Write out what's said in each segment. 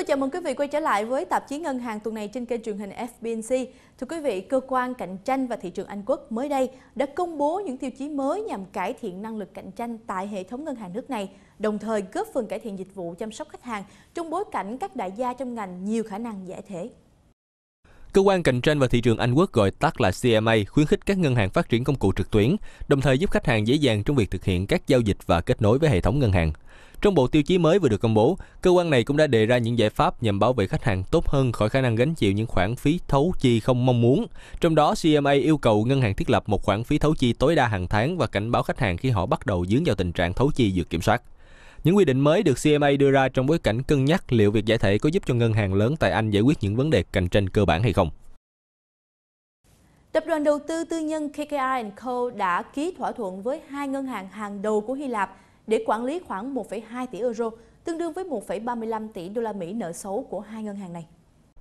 chào mừng quý vị quay trở lại với tạp chí Ngân hàng tuần này trên kênh truyền hình FBNC. Thưa quý vị, Cơ quan Cạnh tranh và Thị trường Anh Quốc mới đây đã công bố những tiêu chí mới nhằm cải thiện năng lực cạnh tranh tại hệ thống ngân hàng nước này, đồng thời góp phần cải thiện dịch vụ chăm sóc khách hàng trong bối cảnh các đại gia trong ngành nhiều khả năng giải thể. Cơ quan Cạnh tranh và Thị trường Anh Quốc gọi tắt là CMA khuyến khích các ngân hàng phát triển công cụ trực tuyến, đồng thời giúp khách hàng dễ dàng trong việc thực hiện các giao dịch và kết nối với hệ thống ngân hàng. Trong bộ tiêu chí mới vừa được công bố, cơ quan này cũng đã đề ra những giải pháp nhằm bảo vệ khách hàng tốt hơn khỏi khả năng gánh chịu những khoản phí thấu chi không mong muốn. Trong đó, CMA yêu cầu ngân hàng thiết lập một khoản phí thấu chi tối đa hàng tháng và cảnh báo khách hàng khi họ bắt đầu dướng vào tình trạng thấu chi vượt kiểm soát. Những quy định mới được CMA đưa ra trong bối cảnh cân nhắc liệu việc giải thể có giúp cho ngân hàng lớn tại Anh giải quyết những vấn đề cạnh tranh cơ bản hay không. Tập đoàn đầu tư tư nhân KKR & Co đã ký thỏa thuận với hai ngân hàng hàng đầu của Hy Lạp để quản lý khoảng 1,2 tỷ euro, tương đương với 1,35 tỷ đô la Mỹ nợ xấu của hai ngân hàng này.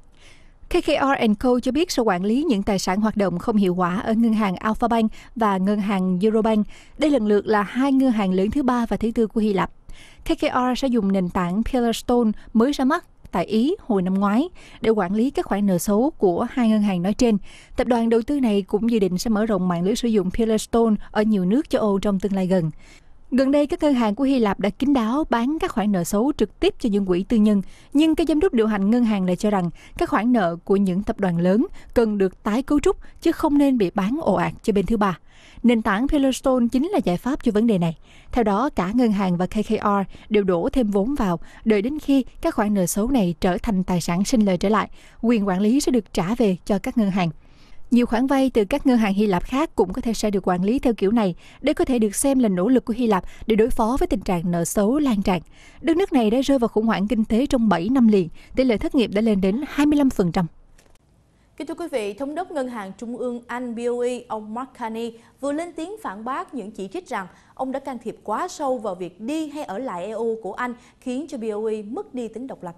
KKR & Co cho biết sẽ quản lý những tài sản hoạt động không hiệu quả ở ngân hàng Alpha Bank và ngân hàng Eurobank. Đây lần lượt là hai ngân hàng lớn thứ ba và thứ tư của Hy Lạp. KKR sẽ dùng nền tảng Pillarstone mới ra mắt tại Ý hồi năm ngoái để quản lý các khoản nợ xấu của hai ngân hàng nói trên. Tập đoàn đầu tư này cũng dự định sẽ mở rộng mạng lưới sử dụng Pillarstone ở nhiều nước châu Âu trong tương lai gần. Gần đây, các ngân hàng của Hy Lạp đã kín đáo bán các khoản nợ xấu trực tiếp cho những quỹ tư nhân, nhưng các giám đốc điều hành ngân hàng lại cho rằng các khoản nợ của những tập đoàn lớn cần được tái cấu trúc chứ không nên bị bán ồ ạt cho bên thứ ba. Nền tảng Pillarstone chính là giải pháp cho vấn đề này. Theo đó, cả ngân hàng và KKR đều đổ thêm vốn vào, đợi đến khi các khoản nợ xấu này trở thành tài sản sinh lời trở lại, quyền quản lý sẽ được trả về cho các ngân hàng. Nhiều khoản vay từ các ngân hàng Hy Lạp khác cũng có thể sẽ được quản lý theo kiểu này. Đây có thể được xem là nỗ lực của Hy Lạp để đối phó với tình trạng nợ xấu lan tràn. Đất nước này đã rơi vào khủng hoảng kinh tế trong 7 năm liền, tỷ lệ thất nghiệp đã lên đến 25%. Kính thưa quý vị, Thống đốc Ngân hàng Trung ương Anh BOE, ông Mark Carney vừa lên tiếng phản bác những chỉ trích rằng ông đã can thiệp quá sâu vào việc đi hay ở lại EU của Anh, khiến cho BOE mất đi tính độc lập.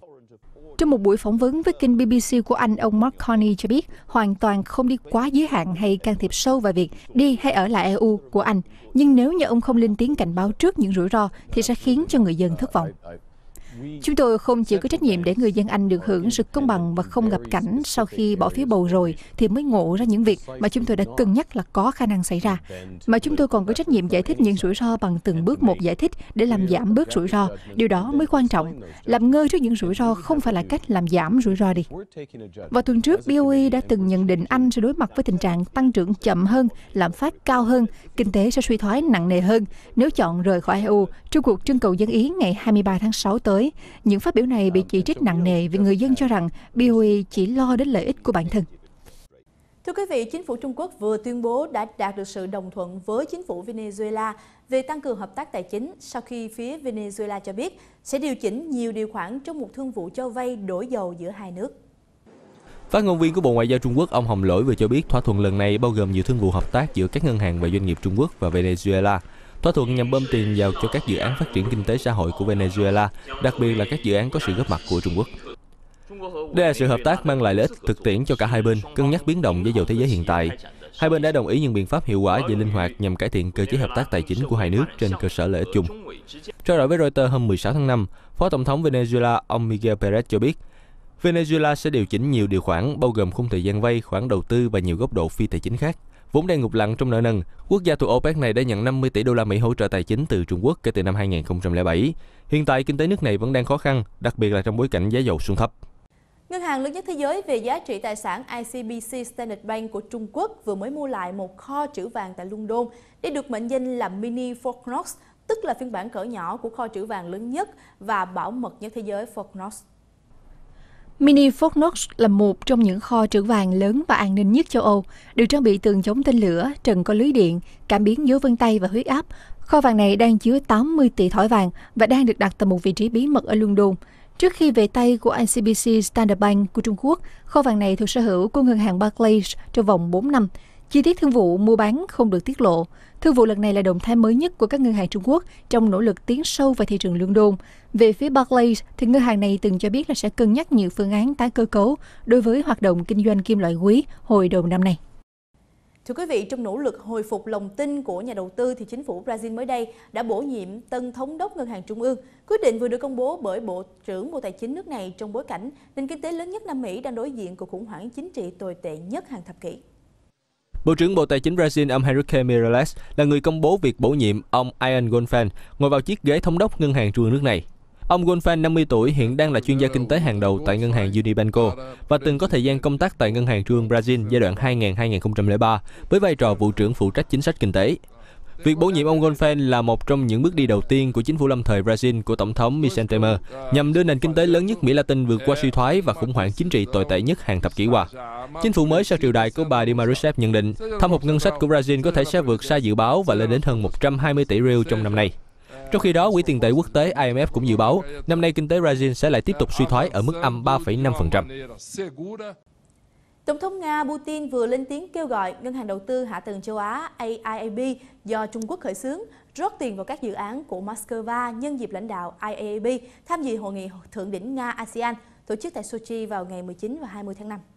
Trong một buổi phỏng vấn với kênh BBC của Anh, ông Mark Carney cho biết hoàn toàn không đi quá giới hạn hay can thiệp sâu vào việc đi hay ở lại EU của Anh. Nhưng nếu như ông không lên tiếng cảnh báo trước những rủi ro thì sẽ khiến cho người dân thất vọng. Chúng tôi không chỉ có trách nhiệm để người dân Anh được hưởng sự công bằng và không gặp cảnh sau khi bỏ phiếu bầu rồi thì mới ngộ ra những việc mà chúng tôi đã cân nhắc là có khả năng xảy ra. Mà chúng tôi còn có trách nhiệm giải thích những rủi ro bằng từng bước một giải thích để làm giảm bớt rủi ro. Điều đó mới quan trọng. Làm ngơ trước những rủi ro không phải là cách làm giảm rủi ro đi. Vào tuần trước, BOE đã từng nhận định Anh sẽ đối mặt với tình trạng tăng trưởng chậm hơn, lạm phát cao hơn, kinh tế sẽ suy thoái nặng nề hơn nếu chọn rời khỏi EU trong cuộc trưng cầu dân ý ngày 23 tháng 6 tới. Những phát biểu này bị chỉ trích nặng nề vì người dân cho rằng BOE chỉ lo đến lợi ích của bản thân. Thưa quý vị, chính phủ Trung Quốc vừa tuyên bố đã đạt được sự đồng thuận với chính phủ Venezuela về tăng cường hợp tác tài chính sau khi phía Venezuela cho biết sẽ điều chỉnh nhiều điều khoản trong một thương vụ cho vay đổi dầu giữa hai nước. Phát ngôn viên của Bộ Ngoại giao Trung Quốc, ông Hồng Lỗi vừa cho biết thỏa thuận lần này bao gồm nhiều thương vụ hợp tác giữa các ngân hàng và doanh nghiệp Trung Quốc và Venezuela. Thỏa thuận nhằm bơm tiền vào cho các dự án phát triển kinh tế xã hội của Venezuela, đặc biệt là các dự án có sự góp mặt của Trung Quốc. Đây là sự hợp tác mang lại lợi ích thực tiễn cho cả hai bên, cân nhắc biến động với dầu thế giới hiện tại. Hai bên đã đồng ý những biện pháp hiệu quả và linh hoạt nhằm cải thiện cơ chế hợp tác tài chính của hai nước trên cơ sở lợi ích chung. Trao đổi với Reuters hôm 16 tháng 5, Phó Tổng thống Venezuela ông Miguel Pérez cho biết, Venezuela sẽ điều chỉnh nhiều điều khoản bao gồm khung thời gian vay, khoản đầu tư và nhiều góc độ phi tài chính khác. Vốn đang ngụp lặn trong nợ nần, quốc gia thuộc OPEC này đã nhận 50 tỷ đô la Mỹ hỗ trợ tài chính từ Trung Quốc kể từ năm 2007. Hiện tại, kinh tế nước này vẫn đang khó khăn, đặc biệt là trong bối cảnh giá dầu xuống thấp. Ngân hàng lớn nhất thế giới về giá trị tài sản ICBC Standard Bank của Trung Quốc vừa mới mua lại một kho trữ vàng tại London để được mệnh danh là Mini Fort Knox, tức là phiên bản cỡ nhỏ của kho trữ vàng lớn nhất và bảo mật nhất thế giới Fort Knox. Mini Fort Knox là một trong những kho trữ vàng lớn và an ninh nhất châu Âu, được trang bị tường chống tên lửa, trần có lưới điện, cảm biến dấu vân tay và huyết áp. Kho vàng này đang chứa 80 tỷ thỏi vàng và đang được đặt tại một vị trí bí mật ở London. Trước khi về tay của ICBC Standard Bank của Trung Quốc, kho vàng này thuộc sở hữu của ngân hàng Barclays trong vòng 4 năm. Chi tiết thương vụ mua bán không được tiết lộ. Thương vụ lần này là động thái mới nhất của các ngân hàng Trung Quốc trong nỗ lực tiến sâu vào thị trường London. Về phía Barclays, thì ngân hàng này từng cho biết là sẽ cân nhắc nhiều phương án tái cơ cấu đối với hoạt động kinh doanh kim loại quý hồi đầu năm nay. Thưa quý vị, trong nỗ lực hồi phục lòng tin của nhà đầu tư thì chính phủ Brazil mới đây đã bổ nhiệm tân thống đốc ngân hàng trung ương. Quyết định vừa được công bố bởi Bộ trưởng Bộ Tài chính nước này trong bối cảnh nền kinh tế lớn nhất Nam Mỹ đang đối diện cuộc khủng hoảng chính trị tồi tệ nhất hàng thập kỷ. Bộ trưởng Bộ Tài chính Brazil ông Henrique Meirelles là người công bố việc bổ nhiệm ông Ian Goldfein ngồi vào chiếc ghế thống đốc ngân hàng trung ương nước này. Ông Goldfein, 50 tuổi, hiện đang là chuyên gia kinh tế hàng đầu tại ngân hàng Unibanco và từng có thời gian công tác tại ngân hàng trung ương Brazil giai đoạn 2000-2003 với vai trò vụ trưởng phụ trách chính sách kinh tế. Việc bổ nhiệm ông Goldfein là một trong những bước đi đầu tiên của chính phủ lâm thời Brazil của Tổng thống Michel Temer nhằm đưa nền kinh tế lớn nhất Mỹ Latin vượt qua suy thoái và khủng hoảng chính trị tồi tệ nhất hàng thập kỷ qua. Chính phủ mới sau triều đại của bà Dilma Rousseff nhận định thâm hụt ngân sách của Brazil có thể sẽ vượt xa dự báo và lên đến hơn 120 tỷ real trong năm nay. Trong khi đó, Quỹ tiền tệ quốc tế IMF cũng dự báo năm nay kinh tế Brazil sẽ lại tiếp tục suy thoái ở mức âm 3,5%. Tổng thống Nga Putin vừa lên tiếng kêu gọi Ngân hàng Đầu tư Hạ tầng châu Á AIIB do Trung Quốc khởi xướng rót tiền vào các dự án của Moscow nhân dịp lãnh đạo AIIB tham dự hội nghị thượng đỉnh Nga-ASEAN tổ chức tại Sochi vào ngày 19 và 20 tháng 5.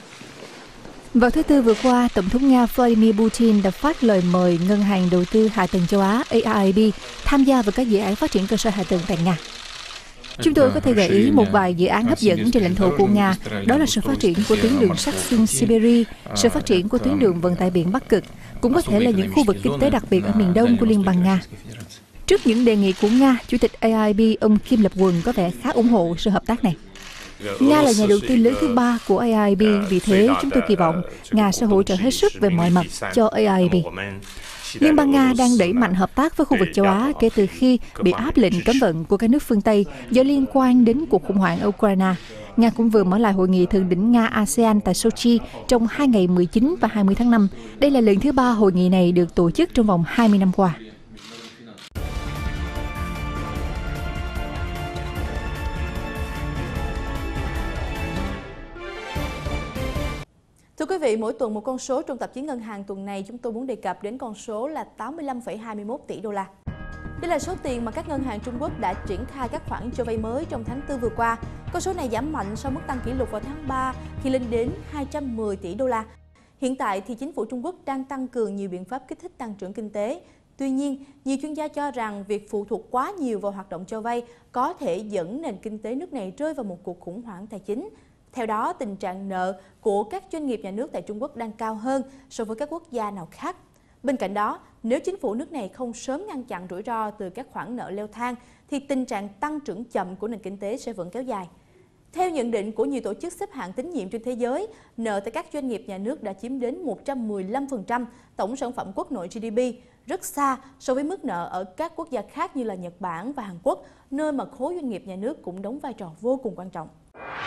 Vào thứ Tư vừa qua, Tổng thống Nga Vladimir Putin đã phát lời mời Ngân hàng Đầu tư Hạ tầng châu Á AIIB tham gia vào các dự án phát triển cơ sở hạ tầng tại Nga. Chúng tôi có thể gợi ý một vài dự án hấp dẫn trên lãnh thổ của Nga, đó là sự phát triển của tuyến đường sắt xuyên Siberia, sự phát triển của tuyến đường vận tải biển Bắc Cực, cũng có thể là những khu vực kinh tế đặc biệt ở miền đông của Liên bang Nga. Trước những đề nghị của Nga, Chủ tịch AIIB ông Kim Lập Quần có vẻ khá ủng hộ sự hợp tác này. Nga là nhà đầu tư lớn thứ ba của AIIB, vì thế chúng tôi kỳ vọng Nga sẽ hỗ trợ hết sức về mọi mặt cho AIIB. Liên bang Nga đang đẩy mạnh hợp tác với khu vực châu Á kể từ khi bị áp lệnh cấm vận của các nước phương Tây do liên quan đến cuộc khủng hoảng ở Ukraine. Nga cũng vừa mở lại hội nghị thượng đỉnh Nga-ASEAN tại Sochi trong 2 ngày 19 và 20 tháng 5. Đây là lần thứ 3 hội nghị này được tổ chức trong vòng 20 năm qua. Thưa quý vị, mỗi tuần một con số trong tạp chí Ngân hàng tuần này chúng tôi muốn đề cập đến con số là 85,21 tỷ đô la. Đây là số tiền mà các ngân hàng Trung Quốc đã triển khai các khoản cho vay mới trong tháng 4 vừa qua. Con số này giảm mạnh sau mức tăng kỷ lục vào tháng 3 khi lên đến 210 tỷ đô la. Hiện tại thì chính phủ Trung Quốc đang tăng cường nhiều biện pháp kích thích tăng trưởng kinh tế. Tuy nhiên, nhiều chuyên gia cho rằng việc phụ thuộc quá nhiều vào hoạt động cho vay có thể dẫn nền kinh tế nước này rơi vào một cuộc khủng hoảng tài chính. Theo đó, tình trạng nợ của các doanh nghiệp nhà nước tại Trung Quốc đang cao hơn so với các quốc gia nào khác. Bên cạnh đó, nếu chính phủ nước này không sớm ngăn chặn rủi ro từ các khoản nợ leo thang, thì tình trạng tăng trưởng chậm của nền kinh tế sẽ vẫn kéo dài. Theo nhận định của nhiều tổ chức xếp hạng tín nhiệm trên thế giới, nợ tại các doanh nghiệp nhà nước đã chiếm đến 115% tổng sản phẩm quốc nội GDP, rất xa so với mức nợ ở các quốc gia khác như là Nhật Bản và Hàn Quốc, nơi mà khối doanh nghiệp nhà nước cũng đóng vai trò vô cùng quan trọng.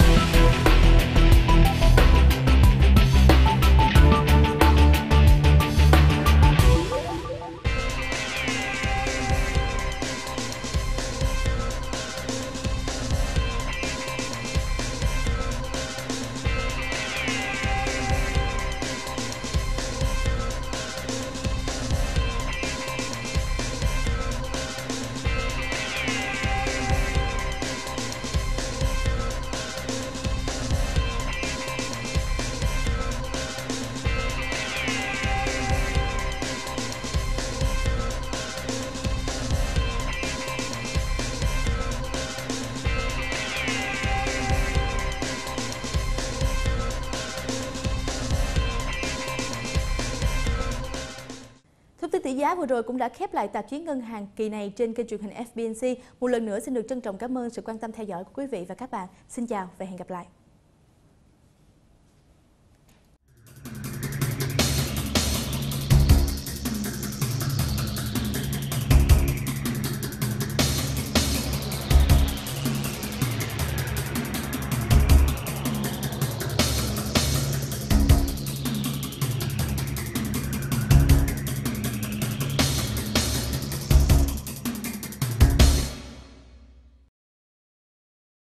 Thông tin tỷ giá vừa rồi cũng đã khép lại tạp chí Ngân hàng kỳ này trên kênh truyền hình FBNC. Một lần nữa xin được trân trọng cảm ơn sự quan tâm theo dõi của quý vị và các bạn. Xin chào và hẹn gặp lại.